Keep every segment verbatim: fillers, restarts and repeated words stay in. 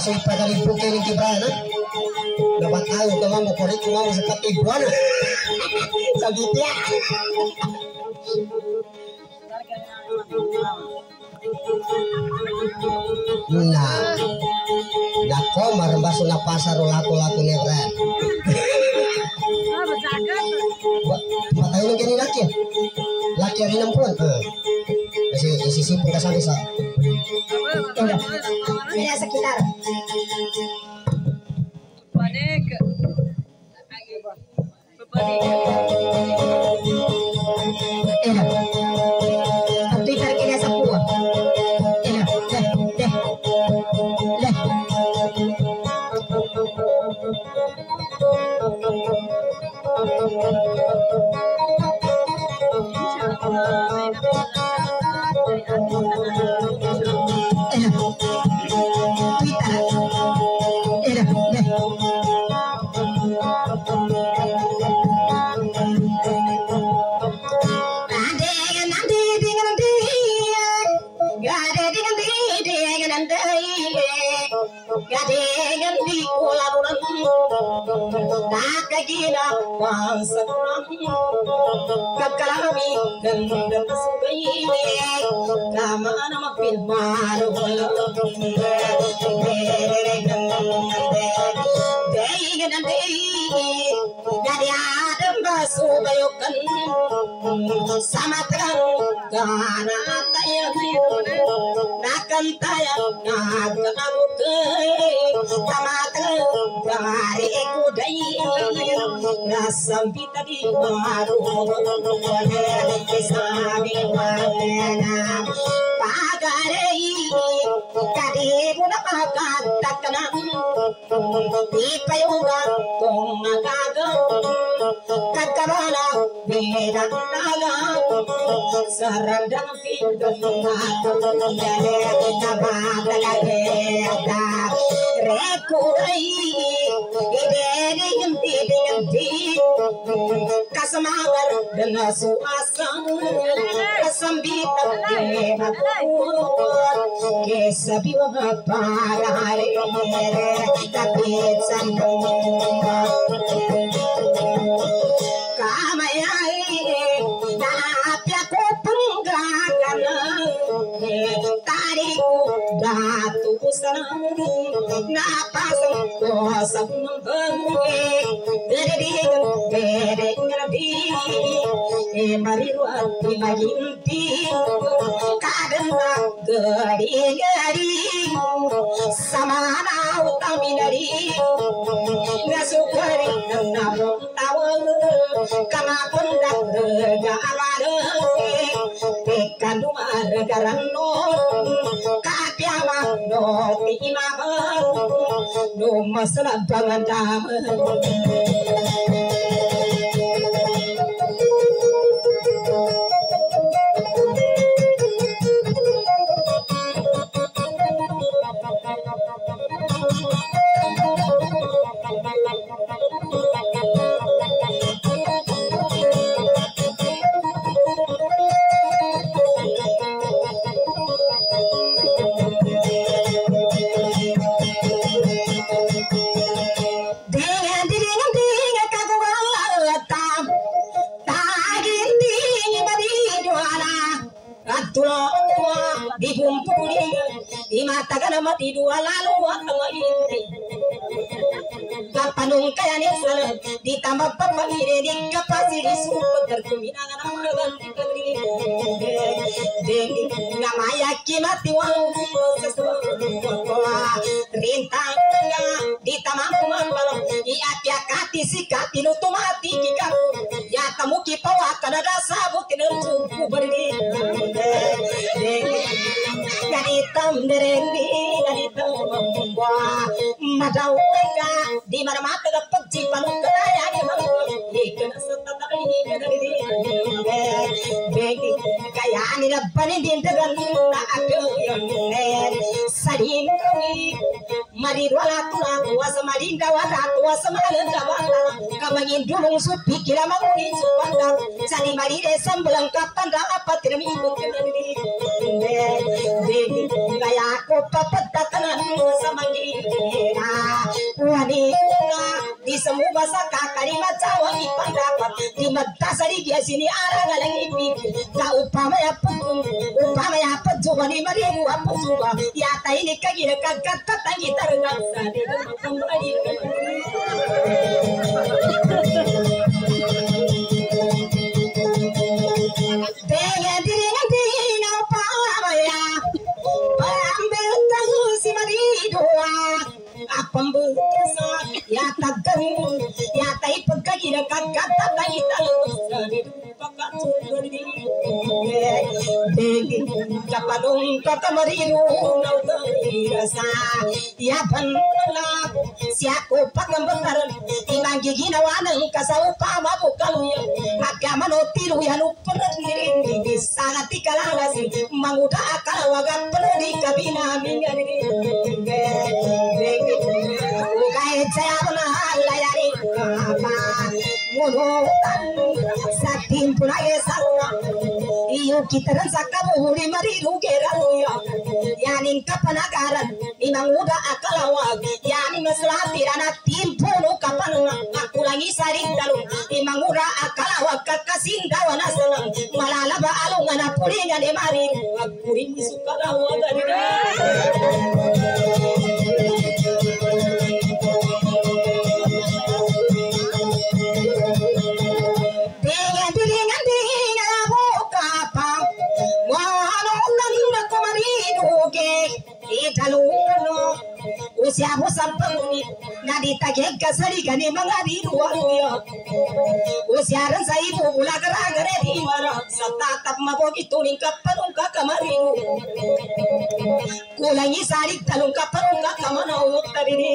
masuk pada ribu kini gimana? Dapat tahu kalau mau korek mau seperti ibuan. Segitu ya. Nah, dako marembas na pasar laku-laku ni keren. Matayo ng gini laki. Laki rin ang puwan. Kasi isisipin ka sa bisa. Kaya sa kitar. Panik. Panik. Enak. Tapi tarik kena sa puwan. Enak. Leh, leh. Leh. Nakagila wansang kakalami ganda sugai kama nama pilmar wala dei ganda dei dari adam basugayokan samatran kana tayan nakan tayan nagabukai tamatran dari kudai rasambita di maru sabi mana pagarei kadibu na pagkataknan di payungan kung nagagaw kagkabala beda nalang sarandang pindong natalagay nabatalagay rekuray ideni hindi hindi kasamangar dan suasang kasambitang kematulog kesabi mga parahari kapit sandong kamayay naapya ko panggagalang tarik ko datusan napasang ko sa mambang deridigan deridigan di mariruan di maginti kadang gari-gari sama na utang minari nasukari ng nabong tawag kamakon lang rega amarang ikan dumaragaran no kapiama no tiimamang no masalah pangandaman matagal mati dua lalu waktu ini kapanung kaya ni salah ditambah pemangire di kapasi di super terkuminangan amalan dikali dengi nama yakin mati walau sesuatu rintang ditambah kumambal iya piakati sikati nutu mati jika ya kamu kipawa kada sabut kinerju beri dengi ganitam derendi ganitam membuat madau mereka di mana mata dapat jipan kaya di mana ikan setata ini dari begi kaya ni dapat ni dintegan nak ada yang sadin kami mari wala tua tua semarin dawat tua semarin dawat kamangin dulung supi kira mangin supanda sani mari desam belengkap tanda apa terminggu dari kaya aku papat tatanan samangin semu basa kakari macawa ipandapat di matasari dia sini arang alang ipi ka upama ya pun upama ya pun coba ni mari bu apa coba ya ta ini kagira kagat tangi tarengan sadi kembali dengan diri nanti apa ya ambil tahu si mari doa apa berusaha ya takkan ya tai pekagira kagat tangi tarengan pakat sugadi degi kapadong katamariru nautirasa ya banla siako pagambar imangi ginawanang kasaupa mabukalu ya agama no tiru ya no perdiring di sangat tikalalas manguda akal waga perdi kabina mingari degi ugai sayabna layari apa mono satin punaya sarwa iyo kitaran sakabu huri mari lugera ya yani kapanagaran imanguda akalawa yani maslati rana timpuno kapan akulangi sari dalu imanguda akalawa kakasinda wanasalang malalaba alungana puringa de mari akuri misukalawa dari usia bosan penguni nadi tagih kasari kani mangari ruaruya usia ransa ibu bula geragere di mara satatap mabogi tuning kapanung kakamari kulangi sari talung kapanung kakamana utari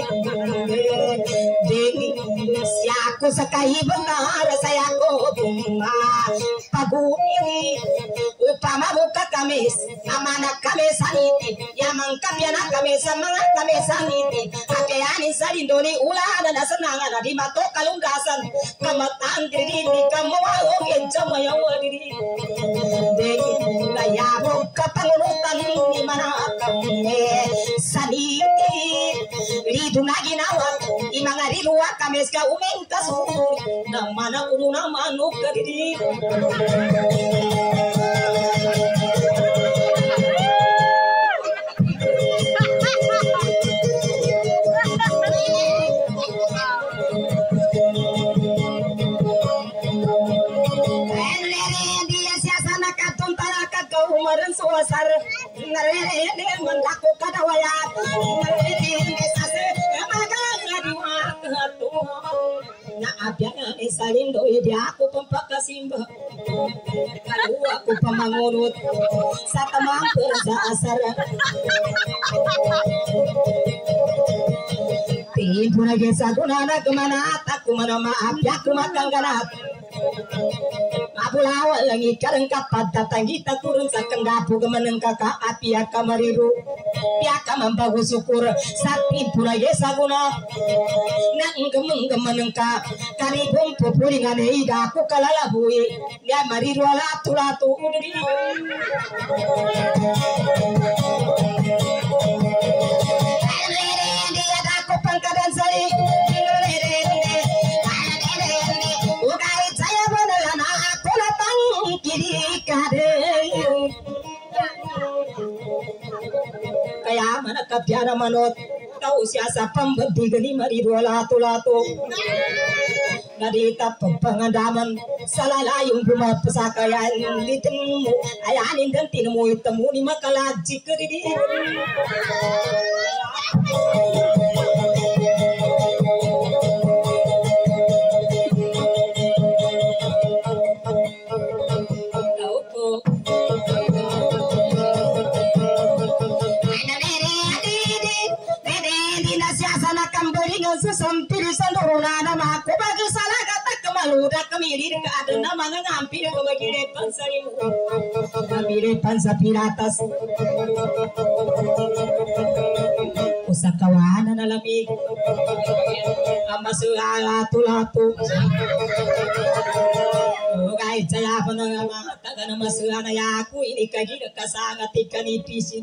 deni siaku sakai benar saya ko bunga paguni upama buka kamis amana kamisaniti yamang kamyana kamisa mga kamisaniti Akayani salindoni ulana na sananga di mato kalungkasan kamatang diri di kamuayo kenjama yang wadiri degi layabo kapangunutan ni mana kami saniti ridu nagi nawa imanga rilua kameska umen kasuri na mana ununa manuk kadiri umaran suasar ngarere de mandako kadawaya ngarere sase magang adiwa tu na abyan isalindo idi ako pampakasimba kalu ako pamangunut sa tamang sa asar tin punage sa gunana kumana takumana maapya kumakanganat Abulawa langi kareng kapat datang kita turun sakeng dapu kemeneng kakak api aka mariru piaka mambagu syukur sakti pura yesa guna nang gemeng kemeneng ka kari bumpu puringan ida aku kalala bui ya mariru ala tulatu udri dia aku pangkadan sari kaya mana kabyana manot tau siasa pambedi geni mari dua latu latu nadita pengandaman salalayung rumah pesakayan ditemu ayanin dan tinemu temu ni makalaji kedidi Sesampir sanduruna nama aku bagi salah kata kemaluda kemilir ke ada nama ngampir ke bagi depan sarimu kami depan sapiratas usakawana nalami ama sualatu latu Gai saya penengama taga nama suana yaku ini kagi kasangat ikan ipisin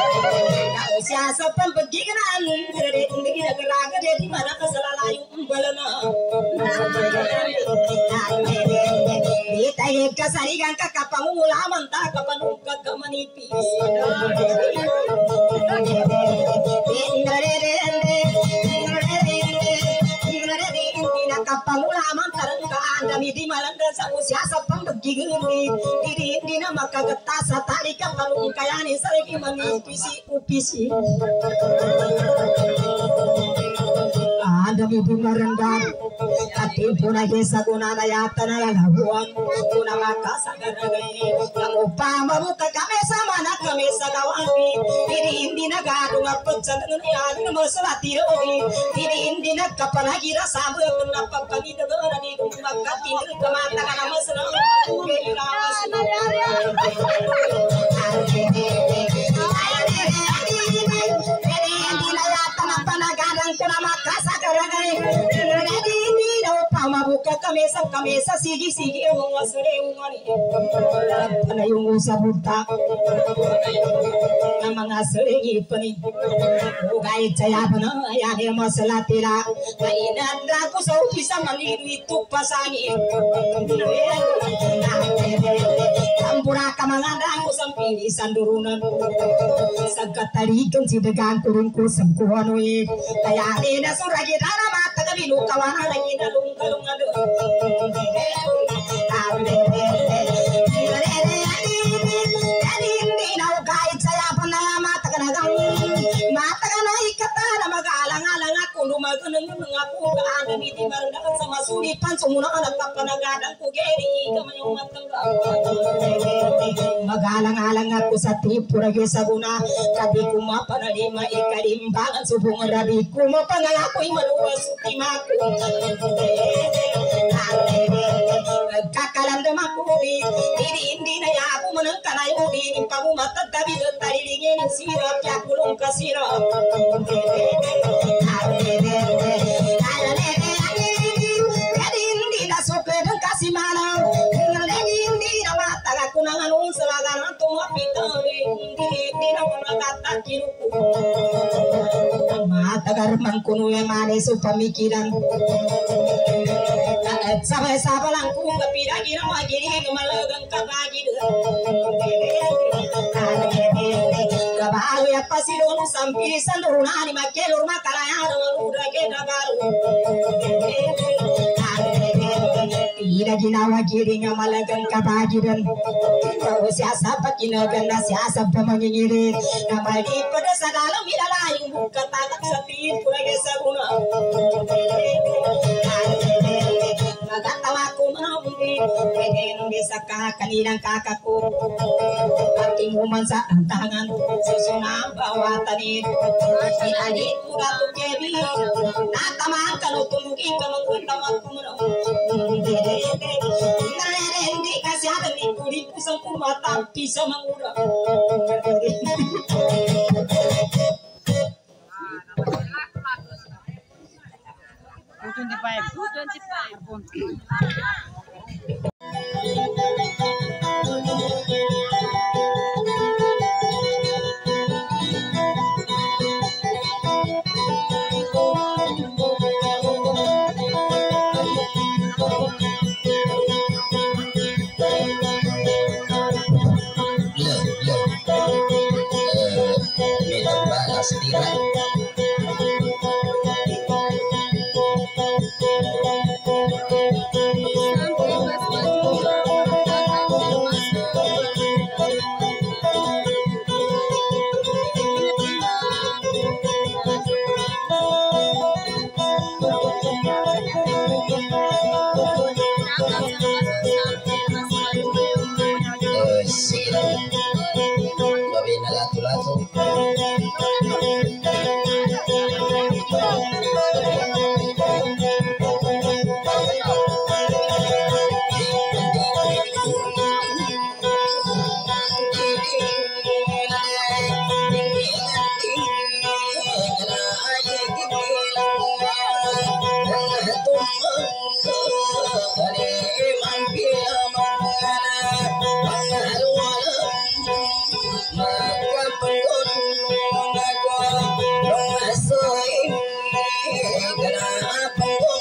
kau siasa pembegin anu dari tinggi negara jadi mana kesalahan balar pangungulaman ta kapanung kagamanipis kapangulaman tarangka andami di malanda sa usyasa pambagigini diri di na makagatasa tali kapalung kayani sarigi manipisi upisi andami bumarandar atin puna gesa gunana yatana lalabuan puna makasa garagai yang upama buka kami sama nak kami sagawani diri indi na gadung apetsan dengan yang masalah tiroi diri indi na kapanagira sabu kenapa pagi degerani maka tinggal kemata kana masalah buka kamesa kamesa sigi sigi wong wasure wongani ana yung sabuta namang asre gipani ugai caya bana ya he masala tira kainandra ko sa upisa maniru itu pasangi kampura kamanganda ko sampili sandurunan sagkatari kan sidegan kurung ko samkuano e kaya ina suragi dana mata kabinu kawana lagi dalung kalung ado sama suripan semua anak kapanagadang ku geri kamayong matangga magalang-alang ako sa tipura gesa guna kabi kuma panalima ikalimbangan subong rabi kuma pangalakoy maluwas utimaku kakalandam ako ubi diri hindi na ya ako manangkanay ubi nimpamu matatabi do tarilingin sirap ya kulong kasirap Sopedang kasih malam, dengan ini nama taga kunangan unsalagan antum apitari, ini nama kata kiruku. Mata garman kunu yang mana supamikiran. Sampai sampai langkung kepira kira magiri kemalagang kabagi. Kabalu ya pasti dulu sampai sandurunani makelur makalaya dengan udah kita baru. Ira ginawa giring malagang kabagiran Kau siasa pakinagan na siasa pamangingiri Namali pada sa dalam ilalayong buka tagak sa tiin Pulagay sa guna Magatawa ko manamuli Pwede nung bisa ka kaninang kakako Ating human sa antangan Susunang bawatanin Sinadit mo na itong kebi Natamaan ka no tumugin ka magkuntamang kumunong Hindi kasi ada ni kulit pusang kumata bisa mengurang. twenty-five. twenty-five. Sendiri.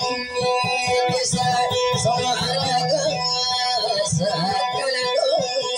Sa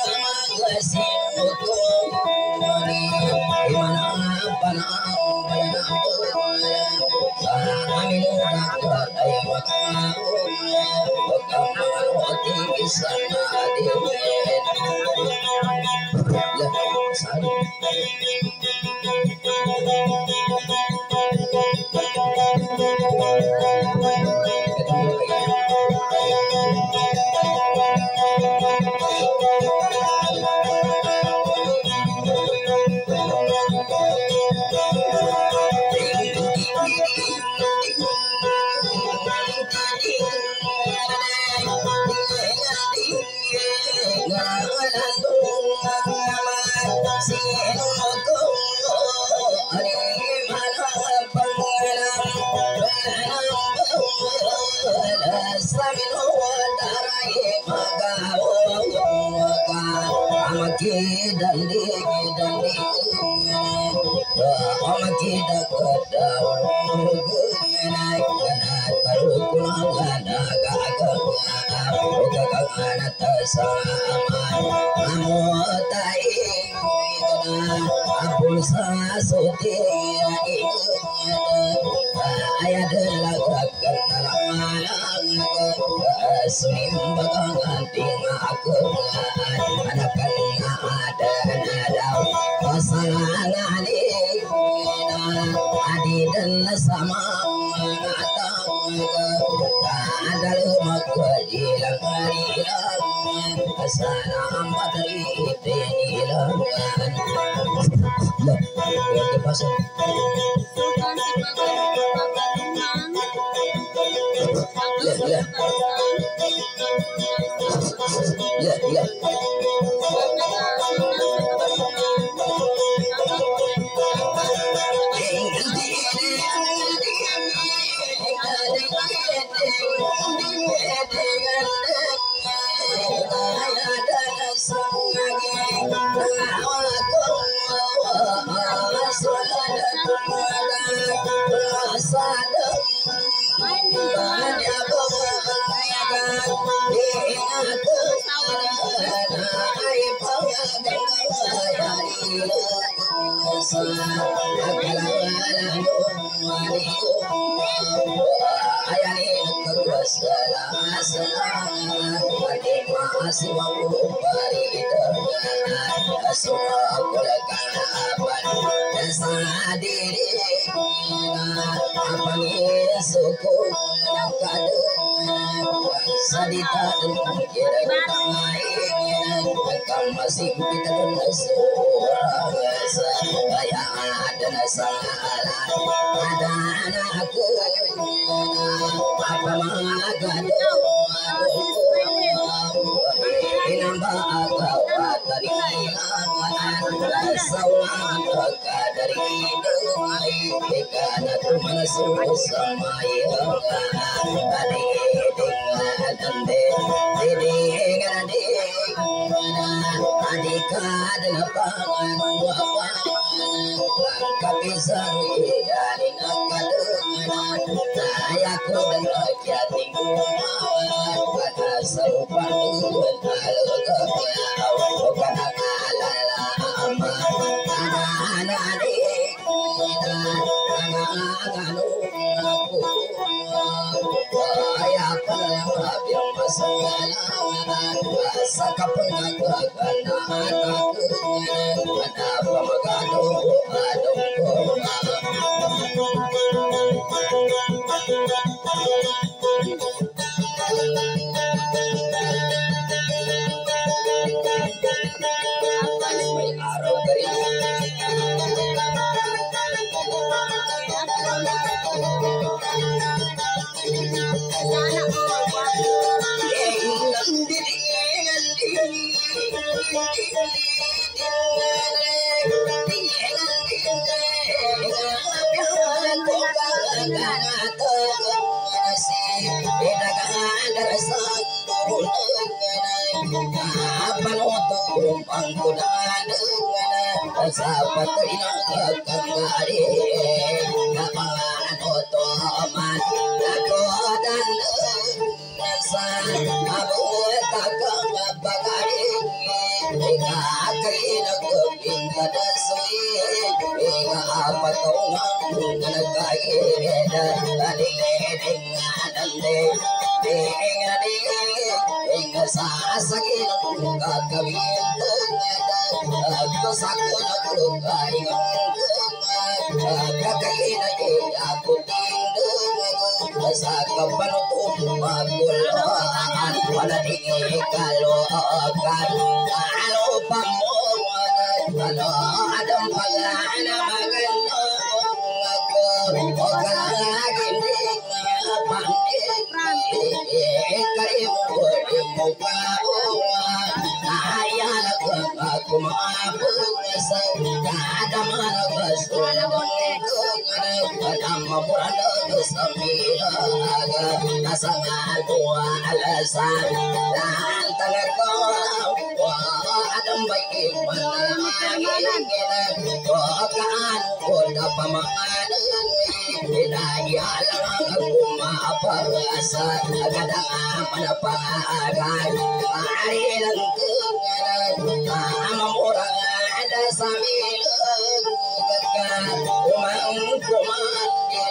adam baik mana ngene bukan udah paman Daya kuma parasa kadang pada pagan arilan kengan amora ada samil gagal umang kuman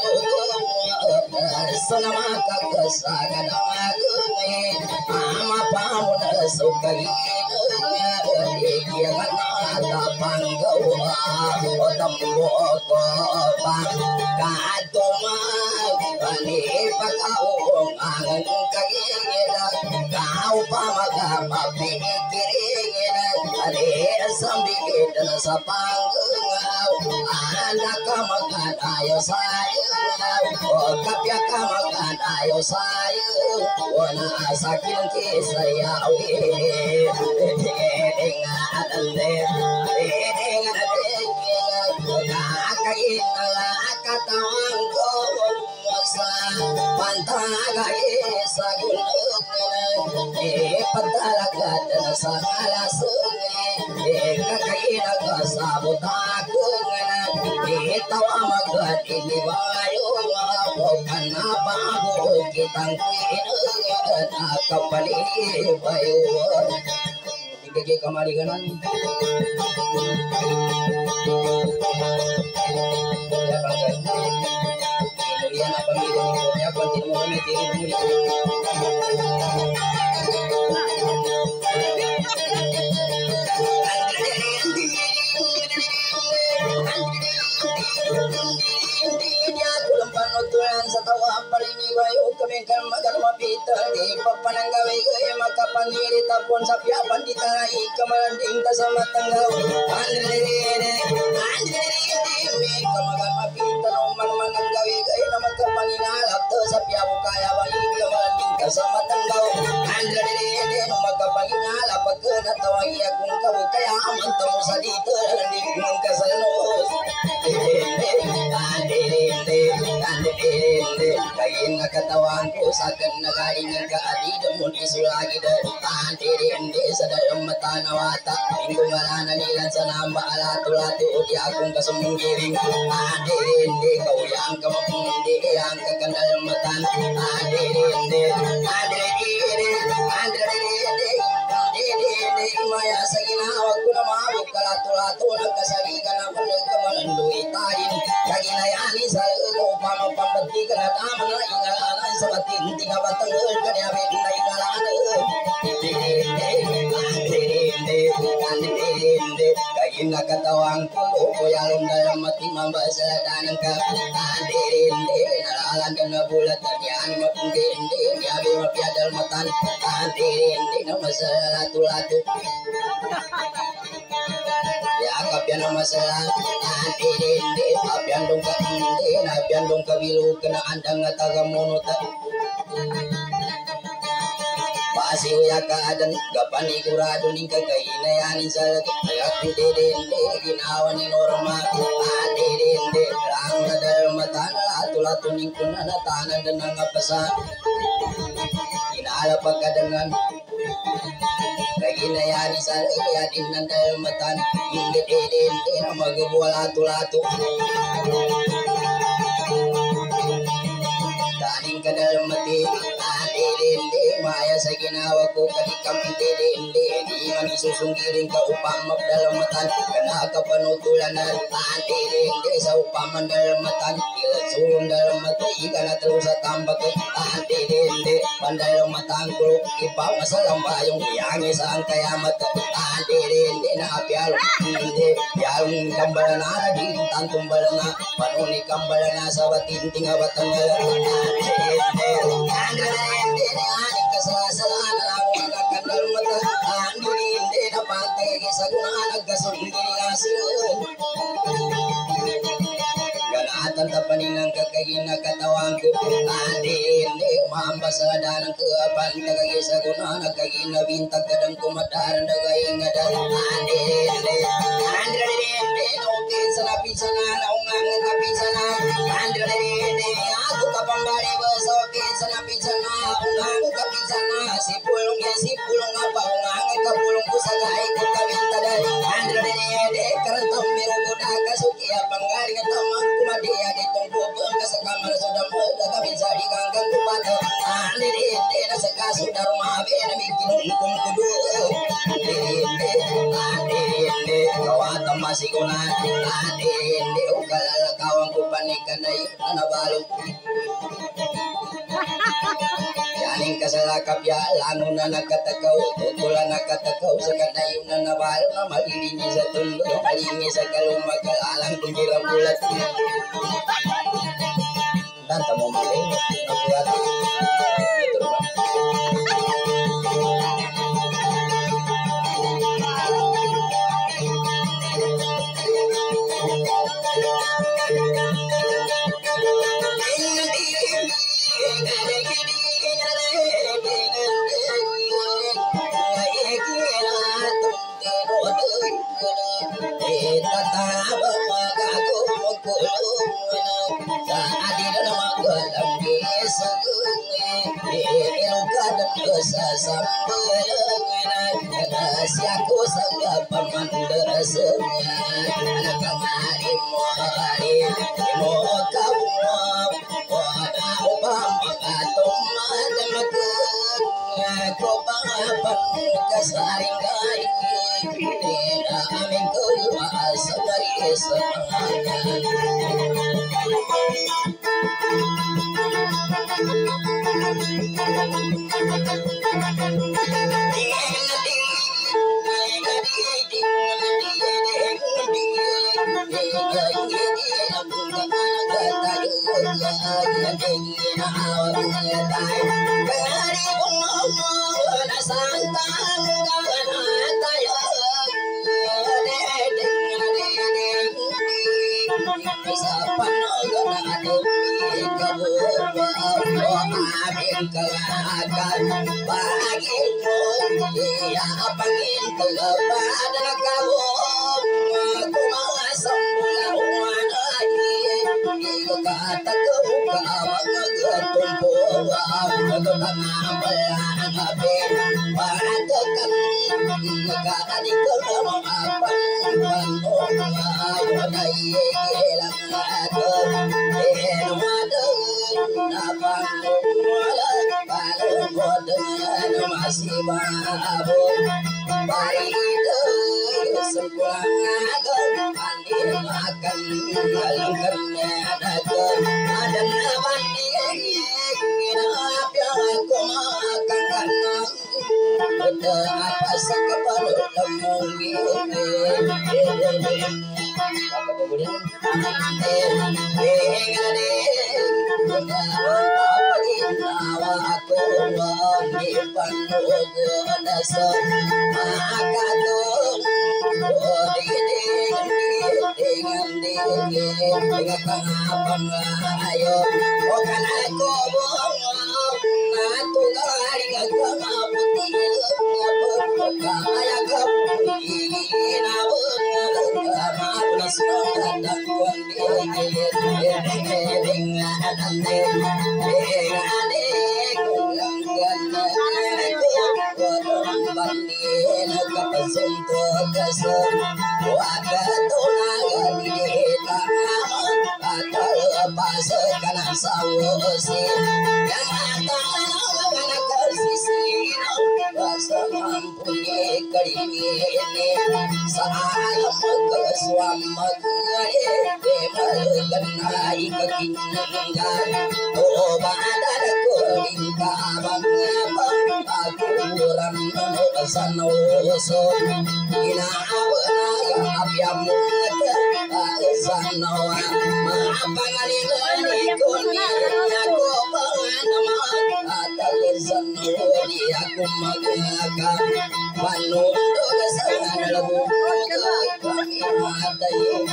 selama kakak agung ama pamun sukai dia kata panggawa otam boko pang katoma pani pakau angan kageda kau pamaga mapikirina are sambigeda sapangau anak kamagan ayo sayang kapya kamagan ayo sayang wana sakin kisaya we dengan ande dengan ande kainala katawang ko sa pantaga sa gulong e padalaga sa alasun e kakaina ka sa butakong e tawa magad inibayo bukan apa kitang kuin kapali bayo gigi kamari kanan ya bangga kemudian apa ya kontin mau meeting panutulan sa tawa paling iwayo kami kan magal mapita di papananggawi gaya makapaniri tapon sa piapan di tangai kamalanding ta sa matanggaw andrere andrere kamagal mapita no mananggawi gaya na makapanginalap to sa piapo kaya wali kamalanding ka sa matanggaw andrere no makapanginalap pagkana tawag akong kaw kaya amanta mo sa dito landing ng kasalos kain katawan ko saken nagaing ka adida mo isulagi da antirinde sa dalam mata nawata minggu malana nilan sa namba alatulati uti akong kasumunggiring antirinde kau yang kamapundi yang kakandal matan antirinde antirinde antirinde maya sa ginawag ko na mawag kalatulato nagkasaligan ako nagkamalandoy tayo kaginayani sa ugo pamapambati ka na tama na ingalanan sa batin tingabatangol kanyabit na ingalanan kain nakatawang kulo ko yalong dalam mati mambasalanang ka andirinde nalalan ka na bulat at yan mapundinde yabi mapiadal matan andirinde na masalatulato ya kapyan na masalah andirinde kapyan dong ka hindi napyan dong kabilu ka na andang nga tagamunota Pasiw ya kaadan gapanigurado ning kakainayanin sa lagat didinde ginawa ni norma adidinde lang na dalmatan lato-lato ning kunanatanan dan nangapasa inala pagkadangan kaginayani sa lagat ng dalmatan hindi didinde na magabuwa lato-lato daning kadalmati adidinde maya sa ginawa ko kadikam didinde di man isusunggiring ka upang magdalamatan kana kapanutulanan adidinde sa upaman dalamatan ilatsulong dalamatan ikana terus sa tambak adidinde pandalamatan ko ipamasalang bayong iyangi sa ang kayamat adidinde na apyalo hindi yalong kambalana di tantong balana panuni kambalana sa batinting abatang andrende aning kasasalan ang mga kandal mata andrende na pantay sa gunahan nagkasundin asun ganatan tapaningang kakagin na katawang ko andrende mambasadan ang kuapan tagagi sa gunahan nagkagin na bintag kadang kumadaran nagaing ngadan andrende andrende okay sa napisa na naungang napisa na andrende ako kapambari okay sa napisa na ungang kapisa na si pulong ya si pulong apa ungang kapulong ko sa gaay ko kami muda kami jadi ganggang kupada ane de na seka sudar mabe na bikin hukum kudu de ane de kawata masih guna ane de ugal kawang kupanikan na yun na balu yaning kasalakap ya langon na nakatakaw tutulan nakatakaw sa kanayon na nabalo na malilinis sa tulo malinis sa kalumagal alang kung bulat dan tamo maling aku hati itu siaku sangat pemandera semua anak kamari muari mau kamu pada obam patung madam ke ko pangapan kasaring gai tidak amin keluar sadari semangatnya bagimu ya pangin kepada kamu aku masam bulan lagi kata kebuka mengetumpu aku tanah belan tapi pada tekan negara di kelama apa bandung ayo dai gelang aku eh madu apa dengan masih babu bari itu sepulang pandir makan galungnya dagang ada mandi apa aku makan karena ada apa sekepal lemungi apa kemudian eh aku wangi panugu nasa makadong dengan dengan tangapang ayo okan aku bongong natu garing agaputil kaya kaputi nabong amapunas ng kundi dengan bandin kapasunto kaso wakatunagan kita atal paso kana sawusi yang atang nakasisi rasa mampuni karingini sayang keswam magare demal kenai kekingan oh badar kuring kabang aku kurang sana so ina awana apyamu sana maapangani ngani kuni aku panama atal sana di aku magaga panundo kesana labu kami ada yo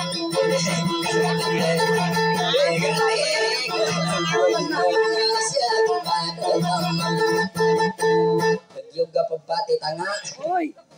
juga pebati tengah.